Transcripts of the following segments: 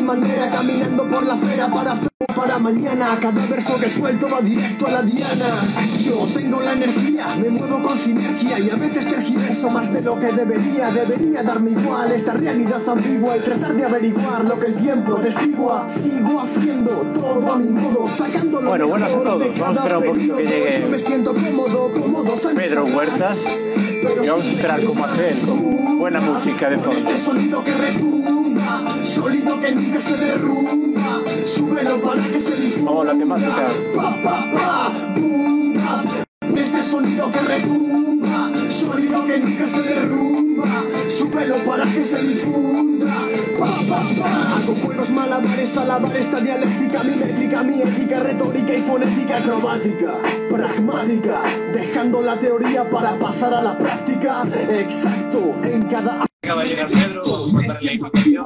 manera, caminando por la acera para mañana. Cada verso que suelto va directo a la diana. Yo tengo la energía, me muevo con sinergia y a veces tergiverso más de lo que debería. Debería darme igual esta realidad ambigua y tratar de averiguar lo que el tiempo testigua. Sigo haciendo todo a mi modo, sacando lo bueno, buenas a mejor todos. de Vamos a cada esperar un poquito que periodo. llegue Yo me siento cómodo Pedro Huertas y vamos a esperar como hacer buena música de fondo. Este sonido que retumba, sonido que nunca se derrumba, súbelo para que se difunda. Oh, la temática. Pa, pa, pa, boom, pa. Este sonido que retumba, sonido que nunca se derrumba, súbelo para que se difunda. Pa, pa, pa. Con juegos malabares, alabar esta dialéctica, mimética, mi ética, retórica y fonética acrobática, pragmática, dejando la teoría para pasar a la práctica. Exacto, en cada... Acaba de llegar Pedro, vamos a contarle la información.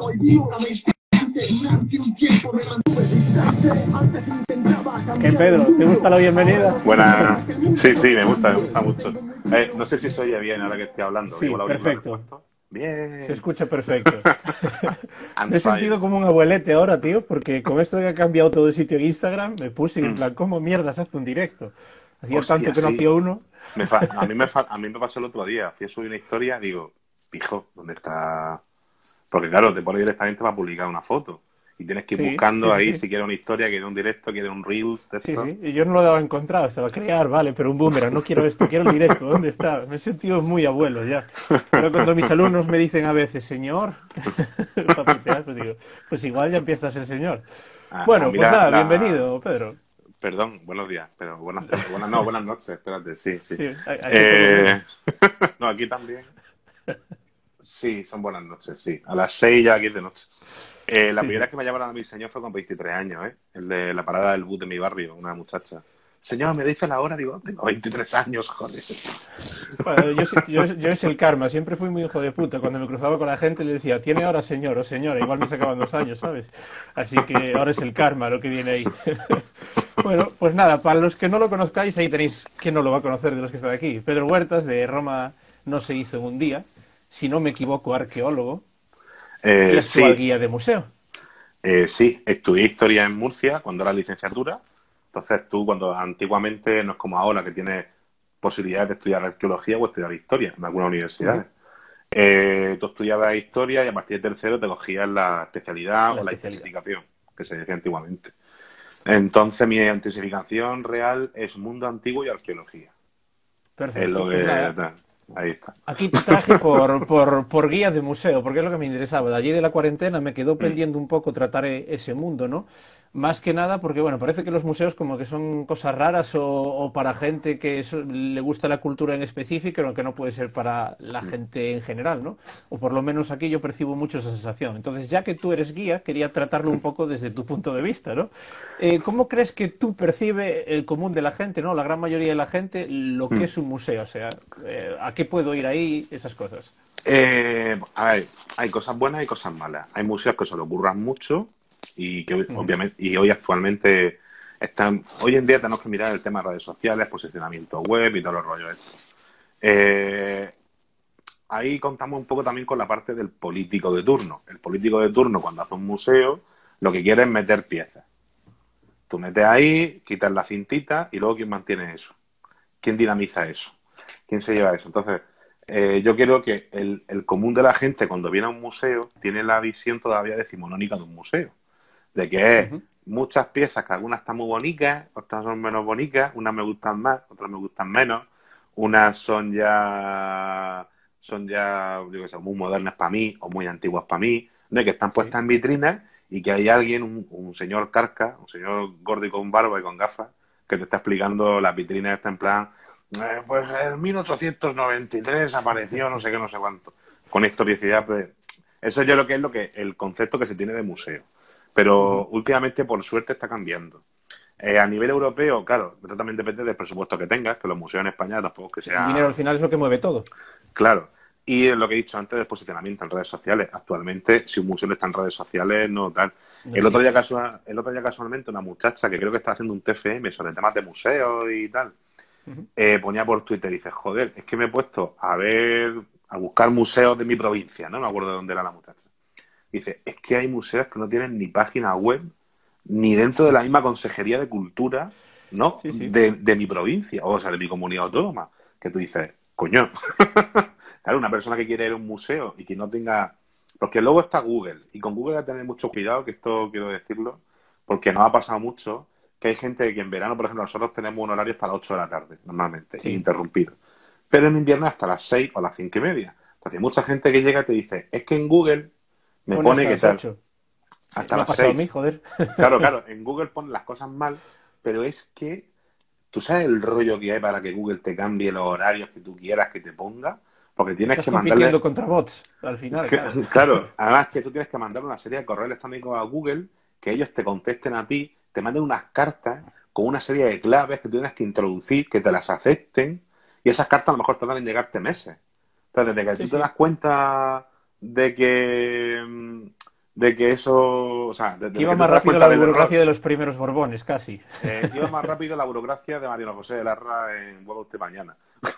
¿Qué, Pedro? ¿Te gusta la bienvenida? Buenas. Sí, me gusta mucho. No sé si se oye bien ahora que estoy hablando. Sí, perfecto. Bien. Se escucha perfecto. Me he sentido como un abuelete ahora, tío, porque con esto de que ha cambiado todo el sitio en Instagram, me puse en plan, ¿cómo mierda se hace un directo? Hacía tanto que no hacía uno. A mí me pasó el otro día. Fui a subir una historia, digo, pijo, ¿dónde está? Porque claro, te pone directamente para publicar una foto. Y tienes que ir buscando ahí si quieres una historia, quieres un directo, quieres un Reels. Sí, y yo no lo había encontrado, estaba a crear, vale, pero un boomerang, no quiero esto, quiero el directo, ¿dónde está? Me he sentido muy abuelo ya. Pero cuando mis alumnos me dicen a veces, señor, pues digo, pues igual ya empiezas el señor. Bueno, pues nada, bienvenido, Pedro. Perdón, buenos días, pero buenas noches, espérate, sí. No, aquí también. Sí, son buenas noches, sí. A las 6 ya aquí es de noche. La primera vez que me llamaron a mi señor fue con 23 años, ¿eh? El de la parada del bus de mi barrio, una muchacha. Señor, ¿me dice la hora? Digo, tengo 23 años, joder. Bueno, yo es el karma, siempre fui muy hijo de puta. Cuando me cruzaba con la gente le decía, ¿tiene ahora señor o señora? Igual me sacaban 2 años, ¿sabes? Así que ahora es el karma lo que viene ahí. Bueno, pues nada, para los que no lo conozcáis, ahí tenéis quién no lo va a conocer de los que están aquí. Pedro Huertas, de Roma no se hizo en un día, si no me equivoco, arqueólogo. Y actual guía de museo. Sí, estudié historia en Murcia cuando era licenciatura. Entonces tú, cuando antiguamente, no es como ahora, que tienes posibilidades de estudiar arqueología o estudiar historia en algunas universidades. Tú estudiabas historia y a partir de tercero te cogías la especialidad o la intensificación, que se decía antiguamente. Entonces mi intensificación real es mundo antiguo y arqueología. Perfecto. Es lo que... Ahí está. Aquí te traje por guía de museo, porque es lo que me interesaba. De allí de la cuarentena me quedó pendiente un poco tratar ese mundo, ¿no? Más que nada porque, bueno, parece que los museos como que son cosas raras o para gente que le gusta la cultura en específico, pero que no puede ser para la gente en general, ¿no? O por lo menos aquí yo percibo mucho esa sensación. Entonces, ya que tú eres guía, quería tratarlo un poco desde tu punto de vista, ¿no? ¿Cómo crees que tú percibes el común de la gente, ¿no? La gran mayoría de la gente, lo que es un museo, o sea, ¿a qué puedo ir ahí? Esas cosas. A ver, hay cosas buenas y cosas malas. Hay museos que se lo ocurran mucho y que obviamente hoy actualmente hoy en día tenemos que mirar el tema de redes sociales, posicionamiento web y todos los rollos estos. Ahí contamos un poco también con la parte del político de turno. El político de turno, cuando hace un museo, lo que quiere es meter piezas. Tú metes ahí, quitas la cintita y luego ¿quién mantiene eso? ¿Quién dinamiza eso? ¿Quién se lleva eso? Entonces, yo creo que el común de la gente cuando viene a un museo tiene la visión todavía decimonónica de un museo. De que es muchas piezas, que algunas están muy bonitas, otras son menos bonitas, unas me gustan más, otras me gustan menos, unas son ya yo qué sé, muy modernas para mí o muy antiguas para mí, ¿no? Y que están puestas en vitrinas y que hay alguien, un señor carca, un señor gordo y con barba y con gafas, que te está explicando las vitrinas, está en plan, pues en 1893 apareció no sé qué, no sé cuánto, con historicidad, pues, eso yo lo que es el concepto que se tiene de museo. Pero últimamente, por suerte, está cambiando. A nivel europeo, claro, también depende del presupuesto que tengas, que los museos en España tampoco que sea... El dinero al final es lo que mueve todo. Claro. Y lo que he dicho antes del posicionamiento en redes sociales. Actualmente, si un museo está en redes sociales, no tal. El otro día casualmente una muchacha que creo que está haciendo un TFM sobre temas de museos y tal, ponía por Twitter y dice, joder, es que me he puesto a buscar museos de mi provincia, ¿no? No me acuerdo de dónde era la muchacha. Dice, es que hay museos que no tienen ni página web, ni dentro de la misma Consejería de Cultura, ¿no? Sí, sí. De mi provincia, o sea, de mi comunidad autónoma. Que tú dices, coño. Claro, una persona que quiere ir a un museo y que no tenga... Porque luego está Google, y con Google hay que tener mucho cuidado, que esto quiero decirlo, porque nos ha pasado mucho que hay gente que en verano, por ejemplo, nosotros tenemos un horario hasta las 8 de la tarde, normalmente, Sí. ininterrumpido. Pero en invierno hasta las 6 o las 5:30. Entonces hay mucha gente que llega y te dice, es que en Google me pone que hasta las tal, 8. hasta Me ha las pasado a 6. mí, joder. Claro, claro, en Google ponen las cosas mal, pero es que tú sabes el rollo que hay para que Google te cambie los horarios que tú quieras que te ponga, porque tienes Estás que compitiendo mandarle... contra bots, al final, claro. Claro, además que tú tienes que mandar una serie de correos electrónicos a Google, que ellos te contesten a ti, te manden unas cartas con una serie de claves que tú tienes que introducir, que te las acepten, y esas cartas a lo mejor tardan en llegarte meses. Entonces, desde que Sí, tú te sí. das cuenta de que eso, o sea, Que desde iba que tú más te das rápido cuenta la del error, burocracia de los primeros Borbones, casi. iba más rápido la burocracia de Mariano José de Larra en Huevo Usted Mañana,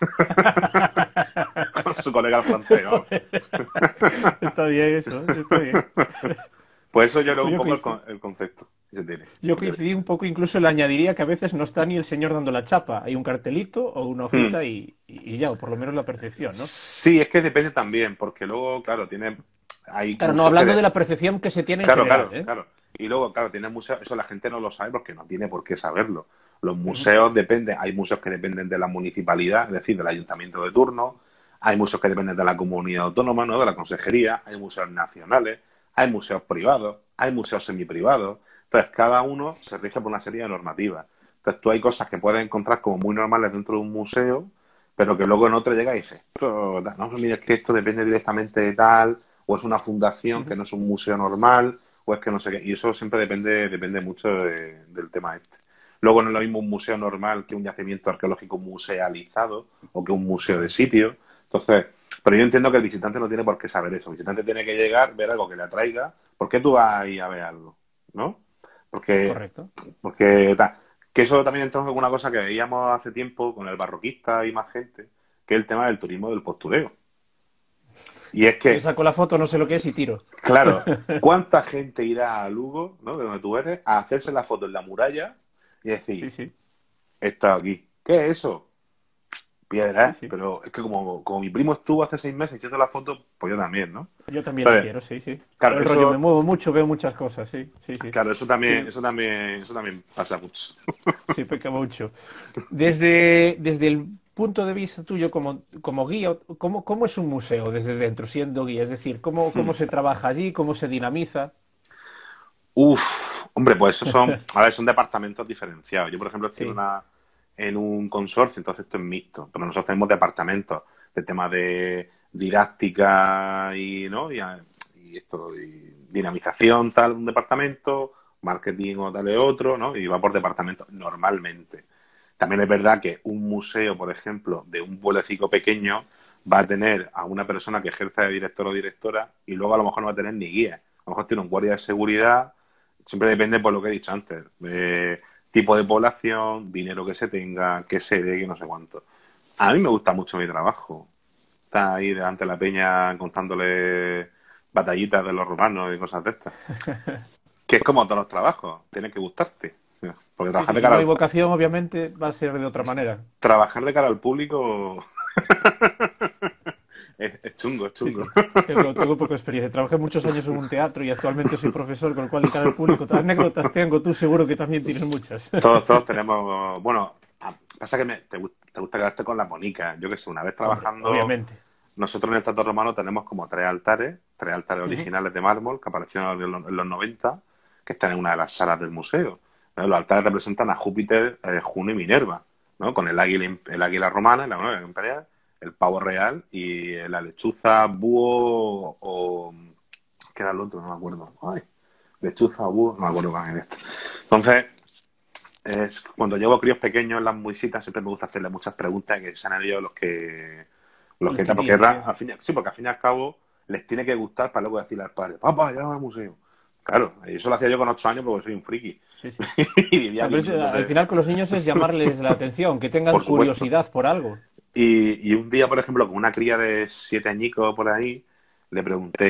con su colega el francés, ¿no? Está bien eso, está bien. Pues eso yo creo un Yo poco coincidí, el concepto que se tiene. yo coincidí un poco, incluso le añadiría que a veces no está ni el señor dando la chapa. Hay un cartelito o una Hmm. hojita y ya, o por lo menos la percepción, ¿no? Sí, es que depende también, porque luego, claro, hay Claro, no museos hablando de la percepción que se tiene en Claro, general, claro, ¿eh? claro. Y luego, claro, tiene museos, eso la gente no lo sabe porque no tiene por qué saberlo. Los museos dependen, hay museos que dependen de la municipalidad, es decir, del ayuntamiento de turno, hay museos que dependen de la comunidad autónoma, ¿no? De la consejería, hay museos nacionales, hay museos privados, hay museos semiprivados. Entonces, cada uno se rige por una serie de normativas. Entonces, tú hay cosas que puedes encontrar como muy normales dentro de un museo, pero que luego en otro llega y dices, no, mira, es que esto depende directamente de tal, o es una fundación que no es un museo normal, o es que no sé qué. Y eso siempre depende mucho del tema este. Luego no es lo mismo un museo normal que un yacimiento arqueológico musealizado o que un museo de sitio. Entonces, pero yo entiendo que el visitante no tiene por qué saber eso. El visitante tiene que llegar, ver algo que le atraiga. ¿Por qué tú vas ahí a ver algo? ¿No? Porque, Correcto. porque que eso también entra en una cosa que veíamos hace tiempo con el barroquista y más gente, que es el tema del turismo del postureo. Y es Yo que, saco la foto, no sé lo que es y tiro. claro, ¿cuánta gente irá a Lugo, ¿no? De donde tú eres, a hacerse la foto en la muralla y Sí, decir, sí, he estado aquí? ¿Qué es eso? Piedra, sí, ¿eh? sí. Pero es que como mi primo estuvo hace 6 meses echando la foto, pues yo también, ¿no? Yo también la Entonces, quiero, sí, sí. claro, El rollo, me eso, muevo mucho, veo muchas cosas, sí, sí, sí. claro, Sí, eso también pasa mucho. sí, peca mucho. Desde el punto de vista tuyo como guía, ¿cómo es un museo desde dentro, siendo guía? Es decir, ¿cómo se trabaja allí? ¿Cómo se dinamiza? Uf, hombre, pues esos a ver, son departamentos diferenciados. Yo, por ejemplo, estoy Sí, en un consorcio, entonces esto es mixto, pero nosotros tenemos departamentos de temas de didáctica y, ¿no? Y esto, y dinamización tal, un departamento, marketing o tal es otro, ¿no? Y va por departamentos normalmente. También es verdad que un museo, por ejemplo, de un pueblecito pequeño, va a tener a una persona que ejerza de director o directora y luego a lo mejor no va a tener ni guía. A lo mejor tiene un guardia de seguridad. Siempre depende por lo que he dicho antes. Tipo de población, dinero que se tenga, qué sede, que no sé cuánto. A mí me gusta mucho mi trabajo. Está ahí delante de la peña contándole batallitas de los romanos y cosas de estas. Que es como todos los trabajos. Tiene que gustarte. Porque sí, trabajar sí. de Si cara no hay al, vocación, obviamente va a ser de otra manera. trabajar de cara al público es chungo, es Sí, chungo. sí. Tengo poca experiencia. Trabajé muchos años en un teatro y actualmente soy profesor, con lo cual de cara al público, anécdotas tengo, tú seguro que también tienes muchas. Todos tenemos, bueno, pasa que te gusta quedarte con la bonica. Yo que sé, una vez Hombre, trabajando, obviamente. nosotros en el Teatro Romano tenemos como tres altares Ujú. originales de mármol que aparecieron en los 90, que están en una de las salas del museo. ¿No? Los altares representan a Júpiter, Juno y Minerva, ¿no? Con el águila romana, la nueva imperial, el pavo real y la lechuza, búho o... ¿Qué era el otro? No me acuerdo. Ay, lechuza o búho, no me acuerdo cuál era. Entonces, cuando llevo críos pequeños en las visitas siempre me gusta hacerle muchas preguntas y que sean ellos los que Los que porque tiren, sí. sí, porque al fin y al cabo les tiene que gustar para luego decirle al padre, papá, llévame al museo. Claro, y eso lo hacía yo con 8 años porque soy un friki. Sí, sí. Y vivía No, aquí pero al final con los niños es llamarles la atención, que tengan por supuesto. curiosidad por algo. Y un día, por ejemplo, con una cría de 7 añicos por ahí, le pregunté,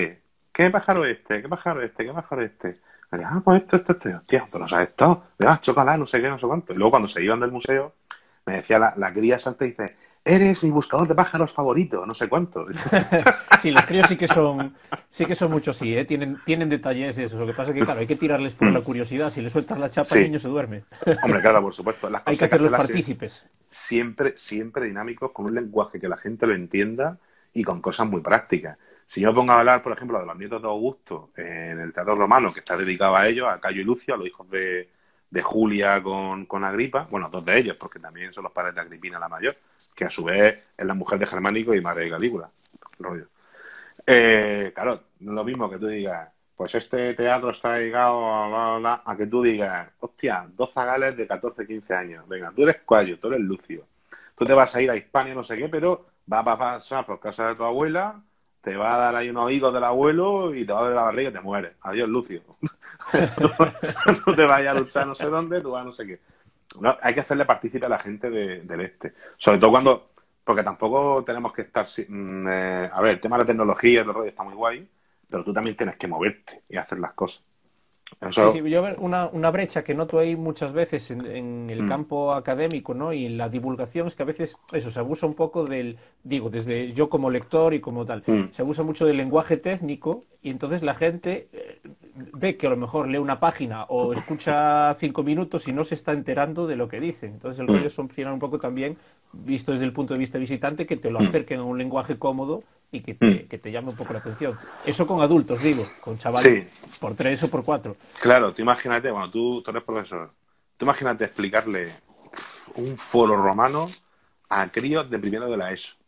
¿qué pájaro este? ¿Qué pájaro este? ¿Qué pájaro este? Y digo, ah, pues esto. Hostia, tú no sabes todo. Venga, chócala, no sé qué, no sé cuánto. Y luego cuando se iban del museo, me decía la cría santa y dice, eres mi buscador de pájaros favorito, no sé cuánto. Sí, los críos sí que son muchos, sí, ¿eh? Tienen detalles de eso. Lo que pasa es que, claro, hay que tirarles por la curiosidad. Si le sueltas la chapa, el Sí, niño se duerme. hombre, claro, por supuesto. Las Hay cosas que hay que hacerlos hacerlas partícipes. siempre dinámicos, con un lenguaje que la gente lo entienda y con cosas muy prácticas. Si yo me pongo a hablar, por ejemplo, de los nietos de Augusto en el Teatro Romano, que está dedicado a ellos, a Cayo y Lucio, a los hijos de Julia con Agripa, bueno, dos de ellos, porque también son los padres de Agripina la mayor, que a su vez es la mujer de Germánico y madre de Calígula. Rollo. Claro, no es lo mismo que tú digas, pues este teatro está dedicado a que tú digas, hostia, dos zagales de 14, 15 años, venga, tú eres Cayo, tú eres Lucio, tú te vas a ir a Hispania, no sé qué, pero vas a pasar por casa de tu abuela, te va a dar ahí unos higos del abuelo y te va a dar la barriga y te mueres. Adiós, Lucio. No te vayas a luchar no sé dónde, tú vas a no sé qué. No, hay que hacerle partícipe a la gente del este. Sobre todo cuando... Porque tampoco tenemos que estar... a ver, el tema de la tecnología y el rollo está muy guay, pero tú también tienes que moverte y hacer las cosas. Sí, Eso... sí, yo veo una brecha que noto ahí muchas veces en el campo académico, ¿no? Y en la divulgación es que a veces eso se abusa un poco digo, desde yo como lector y como tal, se abusa mucho del lenguaje técnico y entonces la gente ve que a lo mejor lee una página o escucha 5 minutos y no se está enterando de lo que dicen. Entonces el rollo es funcionar un poco también, visto desde el punto de vista visitante, que te lo acerquen a un lenguaje cómodo y que te llame un poco la atención. Eso con adultos, digo, con chavales Sí, por 3 o por 4. claro, tú imagínate, bueno, tú eres profesor, tú imagínate explicarle un foro romano a críos de primero de la ESO.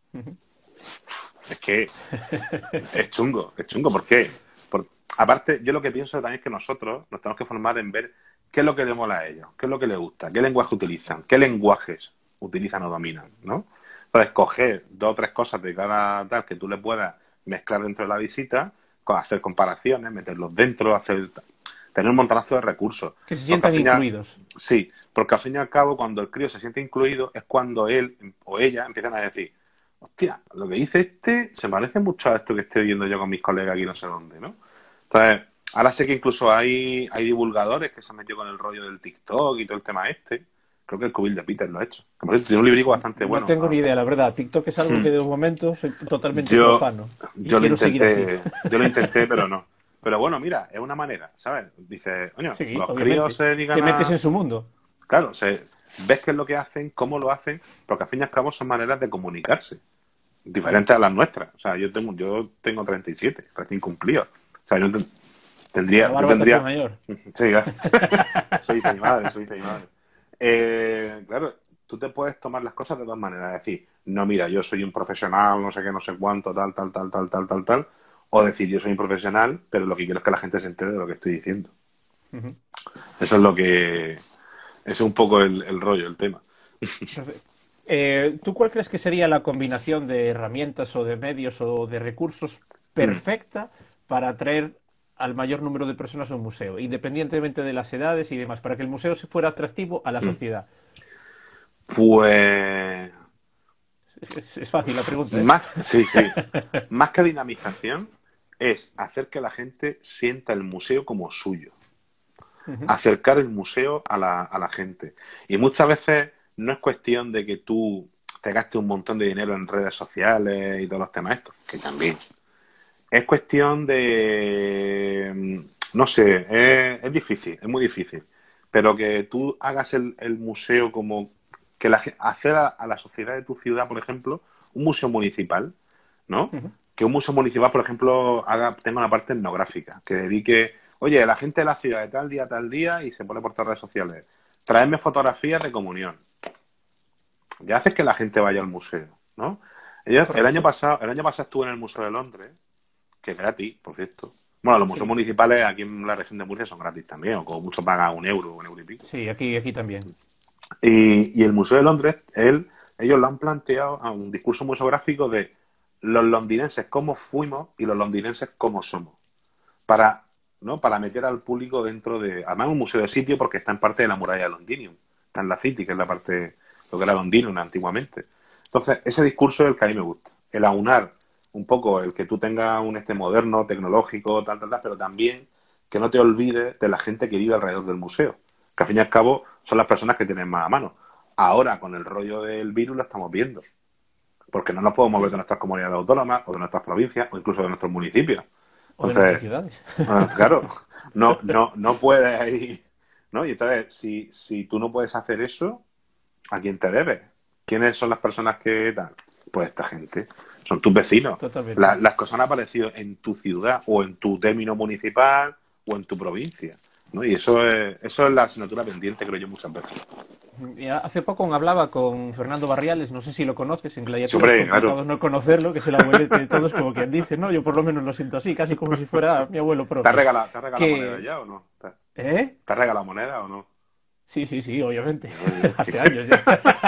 Es que es chungo, ¿por qué? Aparte, yo lo que pienso también es que nosotros nos tenemos que formar en ver qué es lo que les mola a ellos, qué es lo que les gusta, qué lenguaje utilizan, qué lenguajes utilizan o dominan, ¿no? Entonces, coger 2 o 3 cosas de cada tal que tú le puedas mezclar dentro de la visita, hacer comparaciones, meterlos dentro, tener un montonazo de recursos. Que se Porque sientan incluidos. sí, porque al fin y al cabo, cuando el crío se siente incluido, es cuando él o ella empiezan a decir, hostia, lo que dice este se parece mucho a esto que estoy viendo yo con mis colegas aquí no sé dónde, ¿no? Entonces, ahora sé que incluso hay divulgadores que se han metido con el rollo del TikTok y todo el tema este. Creo que el Cubil de Peter lo ha hecho. Que por cierto, tiene un librico bastante bueno. No tengo ni idea, la verdad. TikTok es algo que de momento soy totalmente Yo, profano. Y yo lo quiero seguir así. yo lo intenté, pero no. Pero bueno, mira, es una manera, ¿sabes? Dices, coño, Sí, los obviamente. críos se dedican Te metes a... en su mundo. Claro, ves qué es lo que hacen, cómo lo hacen, porque al fin y al cabo son maneras de comunicarse, diferentes a las nuestras. O sea, yo tengo 37, recién cumplido. O sea, yo La barba te hace mayor. Sí, soy hija de mi madre. Claro, tú te puedes tomar las cosas de dos maneras. Decir, no, mira, yo soy un profesional, no sé qué, no sé cuánto, tal. O decir, yo soy un profesional, pero lo que quiero es que la gente se entere de lo que estoy diciendo. Eso es lo que... Es un poco el rollo, el tema. ¿Tú cuál crees que sería la combinación de herramientas o de medios o de recursos perfecta para atraer al mayor número de personas a un museo, independientemente de las edades y demás, para que el museo se fuera atractivo a la sociedad? Pues... Es fácil la pregunta, ¿eh? Sí. Más que dinamización, es hacer que la gente sienta el museo como suyo. Acercar el museo a la gente. Y muchas veces no es cuestión de que tú te gastes un montón de dinero en redes sociales y todos los temas estos, que también. Es cuestión de... No sé, es difícil, es muy difícil. Pero que tú hagas el museo como... hacer a la sociedad de tu ciudad, por ejemplo, un museo municipal, ¿no? Que un museo municipal, por ejemplo, tenga una parte etnográfica, que dedique... Oye, la gente de la ciudad de tal día, y se pone por todas las redes sociales. Traedme fotografías de comunión. Ya haces que la gente vaya al museo, ¿no? El año pasado estuve en el Museo de Londres, que es gratis, por cierto. Bueno, los museos municipales aquí en la región de Murcia son gratis también, o como mucho paga un euro y pico. Sí, aquí también. Y el Museo de Londres, ellos lo han planteado a un discurso museográfico de los londinenses cómo fuimos y los londinenses cómo somos. Para meter al público dentro de... Además es un museo de sitio porque está en parte de la muralla de Londinium. Está en la City, que es la parte... Lo que era Londinium antiguamente. Entonces, ese discurso es el que a mí me gusta. El aunar un poco el que tú tengas un moderno, tecnológico, tal, pero también que no te olvides de la gente que vive alrededor del museo, que al fin y al cabo son las personas que tienen más a mano. Ahora, con el rollo del virus, lo estamos viendo, porque no nos podemos mover de nuestras comunidades autónomas o de nuestras provincias o incluso de nuestros municipios. O de Entonces, nuestras ciudades. claro, no puedes ir, ¿no? Y entonces, si tú no puedes hacer eso, ¿a quién te debes? ¿Quiénes son las personas que tal? Pues esta gente, son tus vecinos. Totalmente. Las cosas han aparecido en tu ciudad o en tu término municipal o en tu provincia, ¿no? Y eso es la asignatura pendiente, creo yo, muchas veces. Hace poco hablaba con Fernando Barriales, no sé si lo conoces, en Gladiator Hombre, es complicado claro. no conocerlo, que es el abuelete de todos, como quien dice, ¿no? Yo por lo menos lo siento así, casi como si fuera mi abuelo propio. ¿Te has regalado Que- moneda ya o no? ¿Eh? ¿Te has regalado moneda o no? Sí, obviamente. Oye, Hace años ya.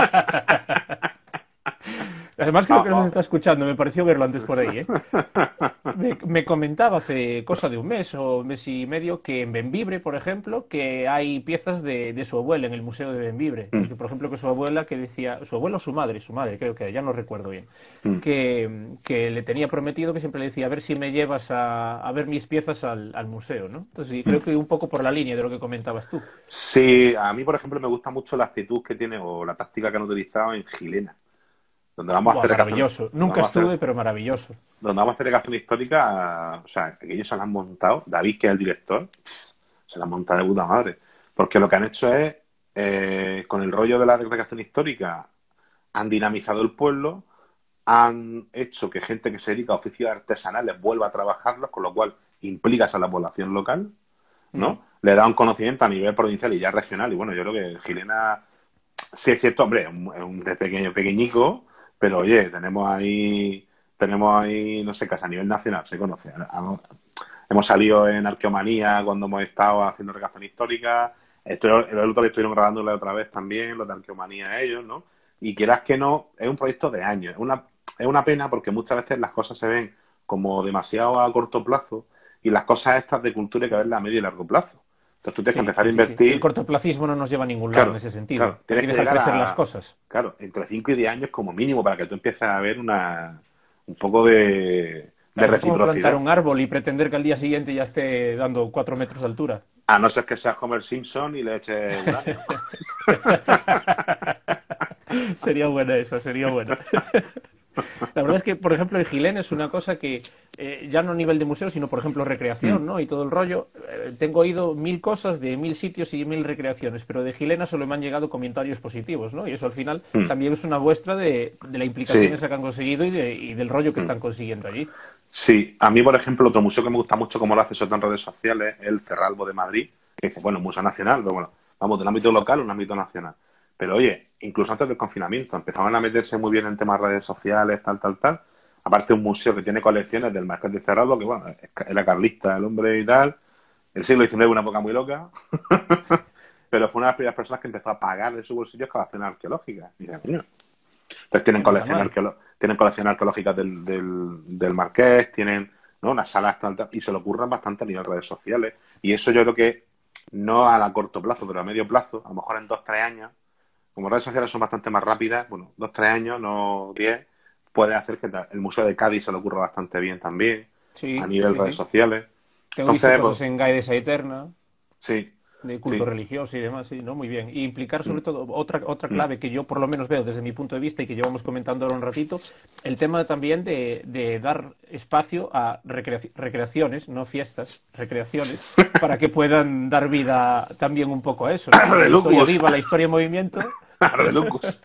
Además creo que nos está escuchando, me pareció verlo antes por ahí, ¿eh? Me comentaba hace cosa de un mes o mes y medio que en Bembibre, por ejemplo, que hay piezas de su abuela en el museo de Bembibre. Pues que, por ejemplo, que su abuela que decía, su abuelo o su madre creo que ya no recuerdo bien, que le tenía prometido que siempre le decía, a ver si me llevas a ver mis piezas al museo, ¿no? Entonces sí, creo que un poco por la línea de lo que comentabas tú. Sí, a mí, por ejemplo, me gusta mucho la actitud que tiene o la táctica que han utilizado en Gilena, donde vamos a Buah, hacer maravilloso. Nunca estuve, pero maravilloso. donde vamos a hacer educación histórica, o sea, que ellos se la han montado, David, que es el director, se la han montado de puta madre. Porque lo que han hecho es, con el rollo de la recreación histórica, han dinamizado el pueblo, han hecho que gente que se dedica a oficios artesanales vuelva a trabajarlos, con lo cual implicas a la población local, ¿no? Le da un conocimiento a nivel provincial y ya regional. Y bueno, yo creo que Gilena, sí es cierto, hombre, es un pequeñico, pero oye, tenemos ahí, no sé, casi a nivel nacional se conoce. Hemos salido en Arqueomanía cuando hemos estado haciendo recreación histórica. El otro día estuvieron grabándole otra vez también, los de Arqueomanía ellos, ¿no? Y quieras que no, es un proyecto de años. Es una pena porque muchas veces las cosas se ven como demasiado a corto plazo y las cosas estas de cultura hay que verlas a medio y largo plazo. Entonces tú tienes que empezar a invertir. El cortoplacismo no nos lleva a ningún lado Claro, en ese sentido. claro. Tienes que Tienes que llegar crecer a las cosas. Claro, entre 5 y 10 años como mínimo para que tú empieces a ver un poco de Claro, es como plantar reciprocidad. un árbol y pretender que al día siguiente ya esté dando 4 metros de altura. A no ser que seas Homer Simpson y le eches uranio. Sería buena esa, sería buena. La verdad es que, por ejemplo, en Gilén es una cosa que, ya no a nivel de museo, sino, por ejemplo, recreación, ¿no? Y todo el rollo. Tengo oído 1000 cosas de 1000 sitios y 1000 recreaciones, pero de Gilena solo me han llegado comentarios positivos, ¿no? Y eso al final también es una muestra de la implicación Sí. esa que han conseguido y del rollo que están consiguiendo allí. Sí, a mí, por ejemplo, otro museo que me gusta mucho como lo hace sobre todo en redes sociales es el Cerralbo de Madrid, que dice, bueno, Museo Nacional, pero bueno, vamos del ámbito local a un ámbito nacional. Pero oye, incluso antes del confinamiento empezaban a meterse muy bien en temas de redes sociales, tal. Aparte un museo que tiene colecciones del Marqués de Cerralbo, que bueno, era carlista el hombre y tal. El siglo XIX, una época muy loca. Pero fue una de las primeras personas que empezó a pagar de su bolsillo excavaciones arqueológicas. Y dice, coño. Entonces tienen colecciones arqueológicas del Marqués, tienen, ¿no?, unas salas tal, y se lo ocurran bastante a nivel de redes sociales. Y eso yo creo que no a corto plazo, pero a medio plazo, a lo mejor en 2-3 años, como redes sociales son bastante más rápidas, bueno, 2-3 años, no 10, puede hacer que el Museo de Cádiz se lo ocurra bastante bien también, Sí, a nivel sí, redes sí. sociales. Tengo visto Entonces, cosas pues, en Gaidesa Eterna, sí, de culto sí. religioso y demás, sí, ¿no? Muy bien. Y implicar sobre todo otra clave que yo por lo menos veo desde mi punto de vista y que llevamos comentando ahora un ratito, el tema también de dar espacio a recreaciones, no fiestas, recreaciones, para que puedan dar vida también un poco a eso, ¿no? La historia Relucos. viva, la historia en movimiento. Relucos.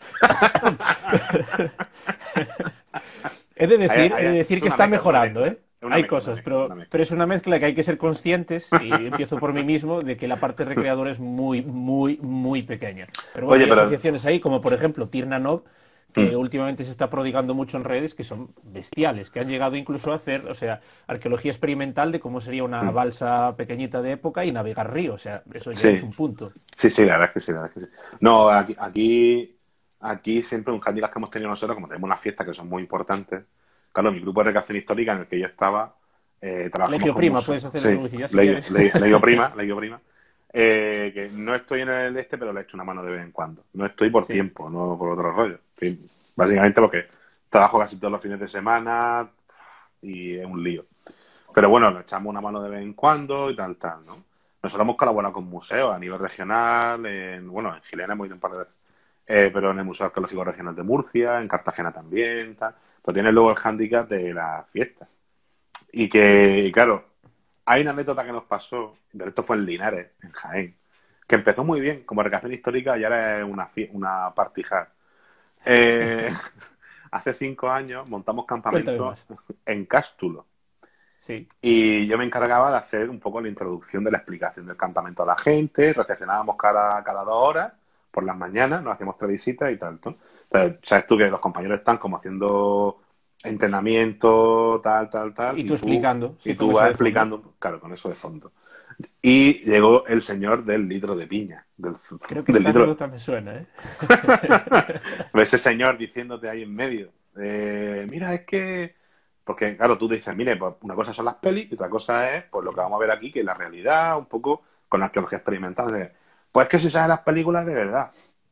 He de decir Es que una está mezcla, mejorando, una ¿eh? mezcla, una Hay mezcla, cosas, una mezcla. pero es una mezcla que hay que ser conscientes, y empiezo por mí mismo, de que la parte recreadora es muy, muy, muy pequeña. Pero bueno, Oye, hay pero asociaciones ahí, como por ejemplo Tirnanov, que últimamente se está prodigando mucho en redes, que son bestiales, que han llegado incluso a hacer, o sea, arqueología experimental de cómo sería una balsa pequeñita de época y navegar río, o sea, eso ya es sí, un punto. sí, la verdad es que sí, la verdad es que sí. No, aquí siempre un candidato que hemos tenido nosotros, como tenemos unas fiestas que son muy importantes, claro, mi grupo de recreación histórica en el que yo estaba, trabajamos Legio con Prima, museos. puedes hacer Sí, publicidad si quieres. Legio Prima, que no estoy en el pero le echo una mano de vez en cuando. No estoy por Sí. tiempo, no por otro rollo. Estoy básicamente porque trabajo casi todos los fines de semana, y es un lío. Pero bueno, nos echamos una mano de vez en cuando y tal, ¿no? Nosotros hemos colaborado con museos a nivel regional, en Gilena hemos ido un par de veces, pero en el Museo Arqueológico Regional de Murcia, en Cartagena también, tal. Pero tiene luego el hándicap de las fiestas. Y claro, hay una anécdota que nos pasó, pero esto fue en Linares, en Jaén, que empezó muy bien como recreación histórica y ahora es una party hard. Hace 5 años montamos campamentos en Cástulo. Sí. Y yo me encargaba de hacer un poco la introducción de la explicación del campamento a la gente, recepcionábamos cada 2 horas, por las mañanas, nos hacíamos 3 visitas y tal, ¿no? Entonces, sabes tú que los compañeros están como haciendo entrenamiento, tal. Y tú explicando. Y tú vas explicando, claro, con eso de fondo. Y llegó el señor del litro de piña. Creo que esta anécdota me suena, ¿eh? Ese señor diciéndote ahí en medio, mira, es que... Porque, claro, tú dices, mire, pues una cosa son las pelis y otra cosa es pues lo que vamos a ver aquí, que es la realidad, un poco con la arqueología experimental. Pues es que si sabes las películas de verdad.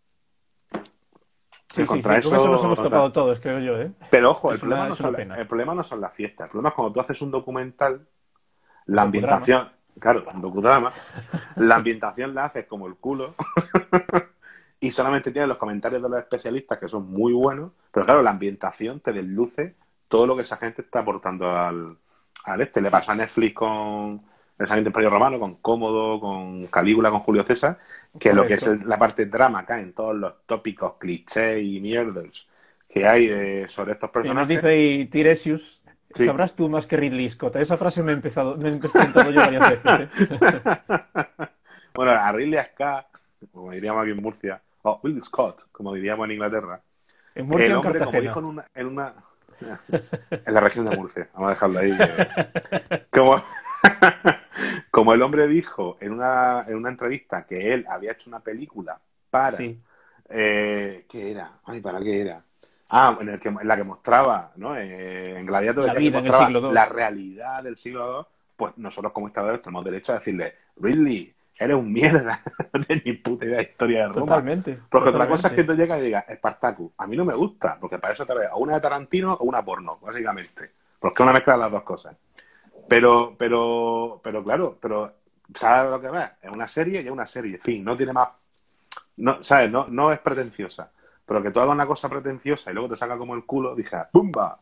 Sí, con eso nos hemos topado todos, creo yo, ¿eh? Pero ojo, el problema no son las fiestas. El problema es cuando tú haces un documental, la ambientación... Claro, un docudrama. La ambientación la haces como el culo y solamente tienes los comentarios de los especialistas que son muy buenos, pero claro, la ambientación te desluce todo lo que esa gente está aportando al Le pasó a Netflix con El Santo Imperio Romano, con Cómodo, con Calígula, con Julio César, que correcto. Lo que es la parte drama cae en todos los tópicos, clichés y mierdas que hay sobre estos personajes. Y nos dice ahí Tiresias, sí. Sabrás tú más que Ridley Scott. Esa frase me he inventado yo varias veces, ¿eh? Bueno, a Ridley Scott, como diríamos aquí en Murcia, o Ridley Scott, como diríamos en Inglaterra. En Murcia, el hombre, en Cartagena. como dijo en la región de Murcia, vamos a dejarlo ahí. Como el hombre dijo en una entrevista que él había hecho una película para... Sí. ¿Qué era? Ay, ¿para qué era? En la que mostraba, ¿no? En Gladiator, que mostraba la realidad del siglo II, pues nosotros como historiadores tenemos derecho a decirle, Ridley, eres un mierda, no tienes ni puta idea de historia de Roma. Totalmente. Porque otra cosa es que tú llegas y digas, Spartacus, a mí no me gusta, porque para eso te veo una de Tarantino o una porno, básicamente. Porque es una mezcla de las dos cosas. Pero claro, ¿sabes lo que ves? Es una serie y es una serie, en fin, no tiene más... No, ¿sabes? No es pretenciosa. Pero que tú hagas una cosa pretenciosa y luego te saca como el culo, dije, ¡pumba!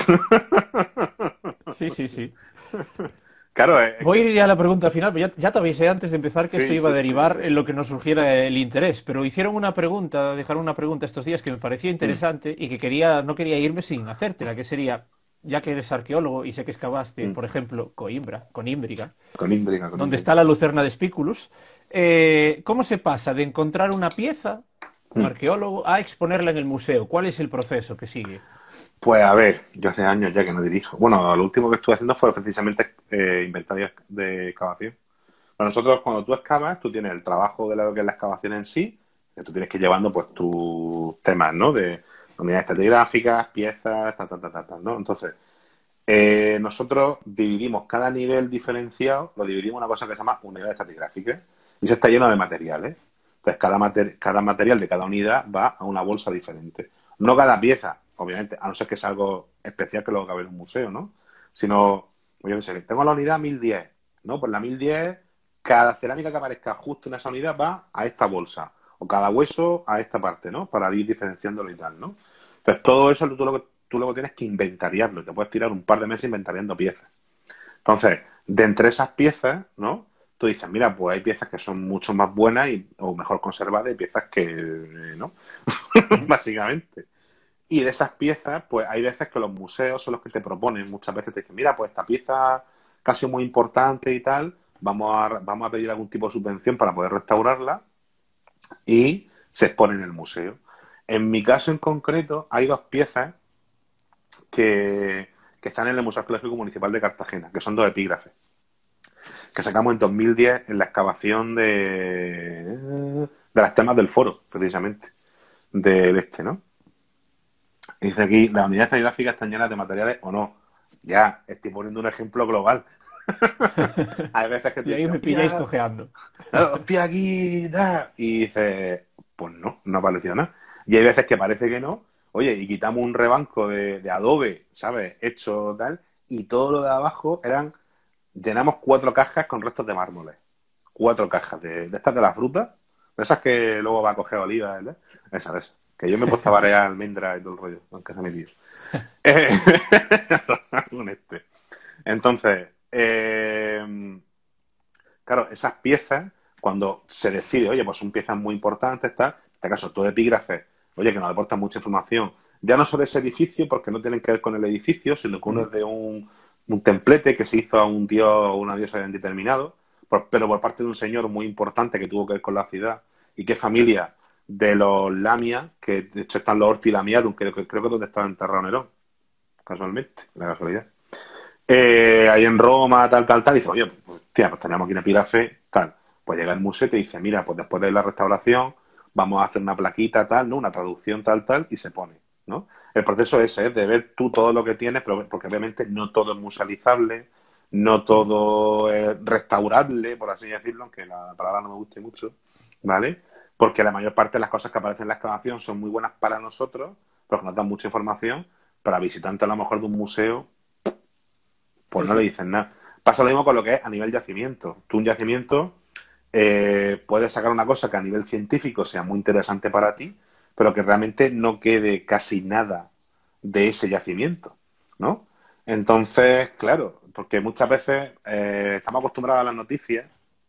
Sí. Claro, voy a ir ya a la pregunta final, pero ya te avisé antes de empezar que esto iba a derivar en lo que nos surgiera el interés, pero dejaron una pregunta estos días que me parecía interesante y que no quería irme sin hacértela, que sería, ya que eres arqueólogo y sé que excavaste, por ejemplo, Conímbriga, donde está la lucerna de Spículus, ¿cómo se pasa de encontrar una pieza, un arqueólogo, a exponerla en el museo? ¿Cuál es el proceso que sigue? Pues a ver, yo hace años ya que no dirijo. Bueno, lo último que estuve haciendo fue precisamente inventarios de excavación. Para nosotros, cuando tú excavas, tú tienes el trabajo de lo que es la excavación en sí, que tú tienes que ir llevando pues tus temas, ¿no? De unidades estratigráficas, piezas, ¿no? Entonces, nosotros dividimos cada nivel diferenciado, lo dividimos en una cosa que se llama unidades estratigráficas, y eso está lleno de materiales. Entonces, cada material de cada unidad va a una bolsa diferente. No cada pieza, obviamente, a no ser que sea algo especial que luego cabe en un museo, ¿no? Sino, yo qué sé, tengo la unidad 1010, ¿no? Pues la 1010, cada cerámica que aparezca justo en esa unidad va a esta bolsa, o cada hueso a esta parte, ¿no? Para ir diferenciándolo y tal, ¿no? Entonces, todo eso tú luego tienes que inventariarlo, te puedes tirar un par de meses inventariando piezas. Entonces, de entre esas piezas, ¿no? Tú dices, mira, pues hay piezas que son mucho más buenas o mejor conservadas y piezas que no, básicamente. Y de esas piezas, pues hay veces que los museos son los que te proponen, muchas veces te dicen, mira, pues esta pieza casi muy importante y tal, vamos a pedir algún tipo de subvención para poder restaurarla y se expone en el museo. En mi caso en concreto, hay 2 piezas que están en el Museo Arqueológico Municipal de Cartagena, que son 2 epígrafes, que sacamos en 2010 en la excavación de las temas del foro, precisamente, del ¿no? Y dice aquí, las unidades estratigráficas están llenas de materiales o no. Ya, estoy poniendo un ejemplo global. Hay veces que tú y ahí dices, me pilláis cojeando. Hostia, aquí, da. Y dices, pues no ha parecido nada. Y hay veces que parece que no. Oye, y quitamos un rebanco de adobe, ¿sabes? Hecho tal, y todo lo de abajo llenamos 4 cajas con restos de mármoles. 4 cajas de estas de las frutas, de esas que luego va a coger oliva, ¿verdad? Esas. Que yo me he puesto a variar almendras y todo el rollo, en casa de mi tío. Con este. Entonces, claro, esas piezas, cuando se decide, oye, pues son piezas muy importantes, en este caso, todo epígrafe, oye, que nos aportan mucha información, ya no sobre ese edificio, porque no tienen que ver con el edificio, sino que uno es de un templete que se hizo a un dios o una diosa determinado, pero por parte de un señor muy importante que tuvo que ver con la ciudad, y que familia de los Lamia, que de hecho están los Horti Lamiarum, que creo que es donde estaba enterrado Nerón, casualmente, la casualidad. Ahí en Roma, tal, y dice, oye, pues, tía, pues teníamos aquí una epígrafe, tal. Pues llega el museo y te dice, mira, pues después de la restauración vamos a hacer una plaquita, tal, ¿no? Una traducción, tal, y se pone, ¿no? El proceso ese es de ver tú todo lo que tienes, pero porque obviamente no todo es musealizable, no todo es restaurable, por así decirlo, aunque la palabra no me guste mucho, ¿vale? Porque la mayor parte de las cosas que aparecen en la excavación son muy buenas para nosotros, porque nos dan mucha información, para visitantes a lo mejor de un museo, pues no le dicen nada. Pasa lo mismo con lo que es a nivel yacimiento. Tú un yacimiento puedes sacar una cosa que a nivel científico sea muy interesante para ti, pero que realmente no quede casi nada de ese yacimiento, ¿no? Entonces, claro, porque muchas veces estamos acostumbrados a las noticias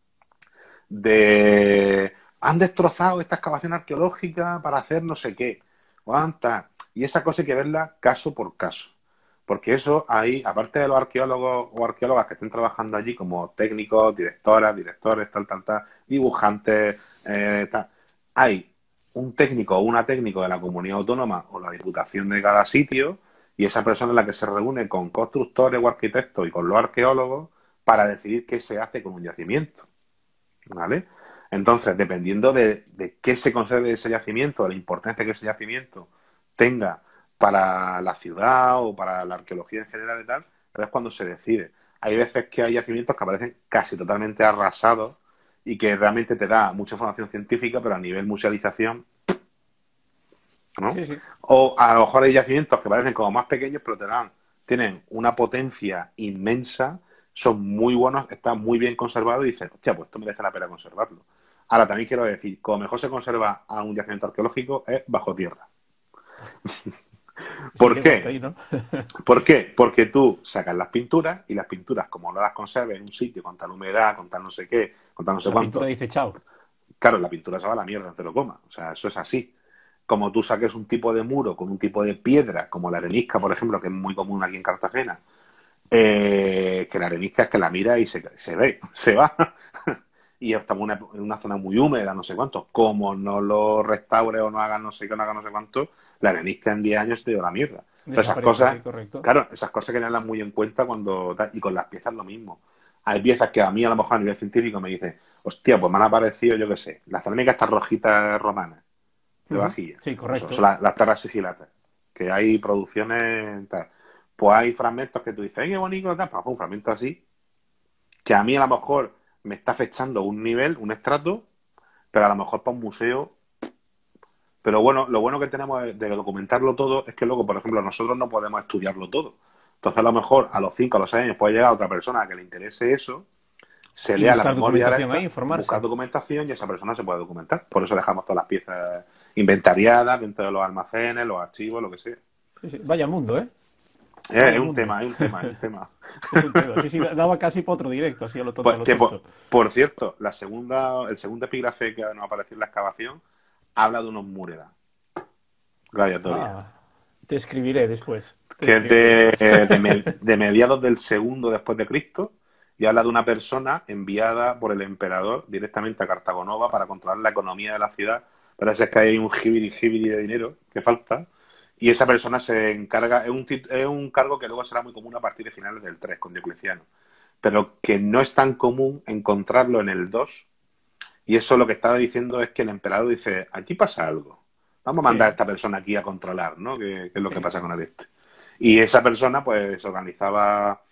de han destrozado esta excavación arqueológica para hacer no sé qué, cuánta, y esa cosa hay que verla caso por caso. Porque eso ahí, aparte de los arqueólogos o arqueólogas que estén trabajando allí como técnicos, directoras, directores, tal, dibujantes, tal, hay un técnico o una técnico de la comunidad autónoma o la diputación de cada sitio y esa persona es la que se reúne con constructores o arquitectos y con los arqueólogos para decidir qué se hace con un yacimiento, ¿vale? Entonces, dependiendo de qué se considere de ese yacimiento, de la importancia que ese yacimiento tenga para la ciudad o para la arqueología en general y tal, pero es cuando se decide. Hay veces que hay yacimientos que aparecen casi totalmente arrasados y que realmente te da mucha información científica, pero a nivel musealización, ¿no? Sí, sí. O a lo mejor hay yacimientos que parecen como más pequeños, pero tienen una potencia inmensa, son muy buenos, están muy bien conservados y dices, hostia, pues esto merece la pena conservarlo. Ahora, también quiero decir, como mejor se conserva a un yacimiento arqueológico es bajo tierra. ¿Por qué? Ahí, ¿no? ¿Por qué? Porque tú sacas las pinturas y las pinturas, como no las conserves en un sitio con tal humedad, con tal no sé qué, con tal no sé La cuánto. pintura dice chao. Claro, la pintura se va a la mierda, te lo coma. O sea, eso es así. Como tú saques un tipo de muro con un tipo de piedra, como la arenisca, por ejemplo, que es muy común aquí en Cartagena, que la arenisca es que la mira y se ve, se va. Y estamos en una zona muy húmeda, no sé cuánto. Como no lo restaure o no haga no sé qué, no haga no sé cuánto, la arenisca en 10 años te dio la mierda. Pero esas cosas, sí, correcto. claro, esas cosas hay que tenerlas muy en cuenta cuando... Y con las piezas lo mismo. Hay piezas que a mí, a lo mejor a nivel científico, me dicen, hostia, pues me han aparecido, yo qué sé, las cerámicas estas rojitas romanas de vajilla. Sí, correcto. Son las terras sigilatas. Que hay producciones... Tal. Pues hay fragmentos que tú dices, ¡ay, qué bonito! Tal. Pues un fragmento así, que a mí a lo mejor me está fechando un nivel, un estrato, pero a lo mejor para un museo. Pero bueno, lo bueno que tenemos de documentarlo todo es que luego, por ejemplo, nosotros no podemos estudiarlo todo. Entonces, a lo mejor a los 5 o los 6 años puede llegar otra persona a que le interese eso, se lea la memoria, buscar documentación y esa persona se puede documentar. Por eso dejamos todas las piezas inventariadas dentro de los almacenes, los archivos, lo que sea. Sí, sí. Vaya mundo, ¿eh? Es un tema. Es un tema. Sí, daba casi para otro directo, así a lo tonto. Por cierto, el segundo epígrafe que nos apareció en la excavación habla de unos múredas gladiatorios. Te escribiré después. Que es de mediados del segundo después de Cristo y habla de una persona enviada por el emperador directamente a Cartago Nova para controlar la economía de la ciudad. Parece que hay un jibiri de dinero que falta. Y esa persona se encarga, es un cargo que luego será muy común a partir de finales del 3 con Diocleciano, pero que no es tan común encontrarlo en el 2. Y eso lo que estaba diciendo es que el emperador dice, aquí pasa algo, vamos a mandar a esta persona aquí a controlar, ¿no? ¿Qué es lo que pasa con el este? Y esa persona pues organizaba,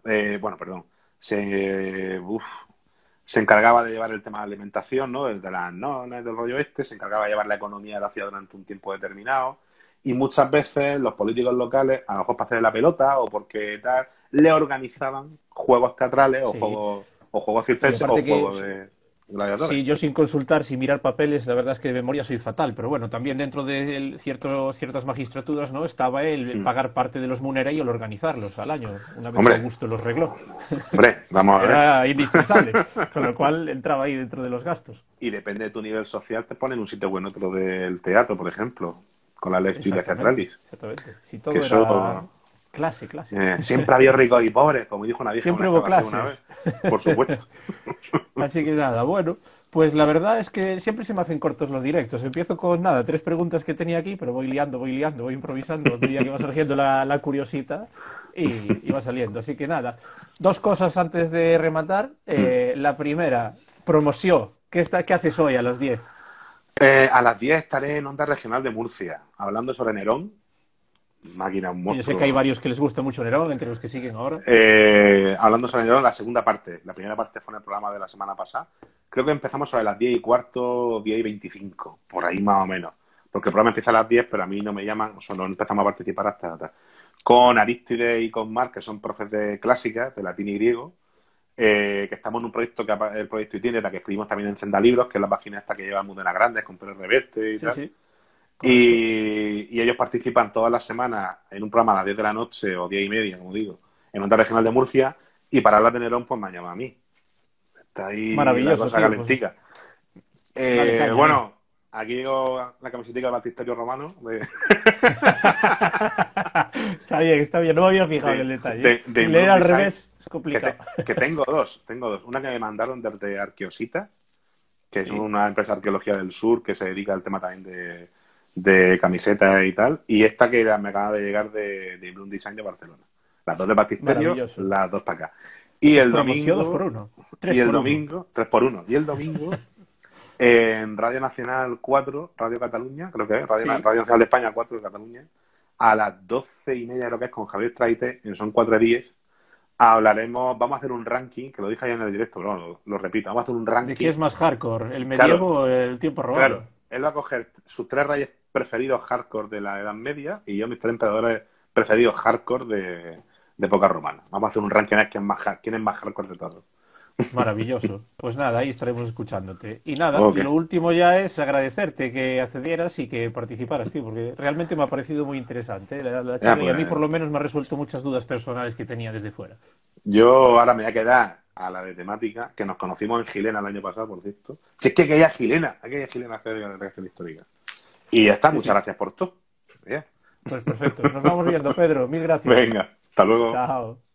se encargaba de llevar el tema de alimentación, ¿no? De las nonas, del rollo este, se encargaba de llevar la economía de la ciudad durante un tiempo determinado. Y muchas veces los políticos locales, a lo mejor para hacer la pelota o porque tal, le organizaban juegos teatrales Sí. o juegos Y circenses o aparte que juegos de gladiadores. sí, yo sin consultar, sin mirar papeles, la verdad es que de memoria soy fatal, pero bueno, también dentro de ciertas magistraturas, ¿no? Estaba el Mm. pagar parte de los Munera y el organizarlos al año, una vez que Hombre, Augusto los regló. hombre, vamos a ver. Era indispensable, con lo cual entraba ahí dentro de los gastos. Y depende de tu nivel social, te ponen un sitio o en otro del teatro, por ejemplo, con las lecturas teatrales. Exactamente. Si todo Que era eso, clase. siempre había ricos y pobres, como dijo una vieja Siempre en una hubo grabación una clases. vez. Por supuesto. Así que nada, bueno, pues la verdad es que siempre se me hacen cortos los directos. Empiezo con nada, 3 preguntas que tenía aquí, pero voy liando, voy improvisando a medida que va surgiendo la curiosita y va saliendo. Así que nada, 2 cosas antes de rematar. La primera, promoción. ¿Qué haces hoy a las 10? A las 10 estaré en Onda Regional de Murcia, hablando sobre Nerón, máquina, un Yo sé que hay monstruo. varios que les gusta mucho Nerón, entre los que siguen ahora. Hablando sobre Nerón, la segunda parte. La primera parte fue en el programa de la semana pasada. Creo que empezamos sobre las 10:15, 10:25, por ahí más o menos. Porque el programa empieza a las 10, pero a mí no me llaman, o sea, no empezamos a participar hasta. Con Arístide y con Marc, que son profes de clásicas, de latín y griego, que estamos en un proyecto, el proyecto Itinera, que escribimos también en Sendalibros, que es la página esta que lleva Mudena Grandes, con Pérez Reverte y Sí, tal. sí, correcto. Y ellos participan todas las semanas en un programa a las 10 de la noche o 10:30, como digo, en Onda Regional de Murcia, y para hablar de Nerón, pues me han llamado a mí. Está ahí la Maravilloso, cosa tío, calentica. Dale caña, Bueno, aquí digo la camiseta del Baptisterio Romano. Está bien, no me había fijado en el detalle. de Leer al Design, revés es complicado. que tengo dos. Una que me mandaron desde Arqueosita, que es Sí. una empresa de arqueología del sur que se dedica al tema también de camisetas y tal. Y esta que me acaba de llegar de Bloom Design de Barcelona. Las dos de Baptisterio, Maravilloso. las dos para acá. Y el Promoción domingo... 2x1. Y el 3x1. domingo, 3x1. Y el domingo, en Radio Nacional 4, Radio Cataluña, creo que es, Radio Nacional de España 4 de Cataluña, a las 12:30, creo que es, con Javier Traite, en Son 4 días, vamos a hacer un ranking, que lo dije ayer en el directo, pero bueno, lo repito, vamos a hacer un ranking. ¿De qué es más hardcore? ¿El medievo o el tiempo robado? Claro, él va a coger sus 3 reyes preferidos hardcore de la Edad Media y yo mis 3 emperadores preferidos hardcore de época romana. Vamos a hacer un ranking a ver quién es más hardcore de todos. Maravilloso. Pues nada, ahí estaremos escuchándote. Y nada, Ok. lo último ya es agradecerte que accedieras y que participaras, tío, porque realmente me ha parecido muy interesante la charla y a mí por lo menos me ha resuelto muchas dudas personales que tenía desde fuera. Yo ahora me voy a quedar a la de temática, que nos conocimos en Gilena el año pasado, por cierto. Si es que aquella Gilena hace de recreación histórica. Y ya está, muchas gracias por todo. Bien. Pues perfecto. Nos vamos viendo, Pedro. Mil gracias. Venga, hasta luego. Chao.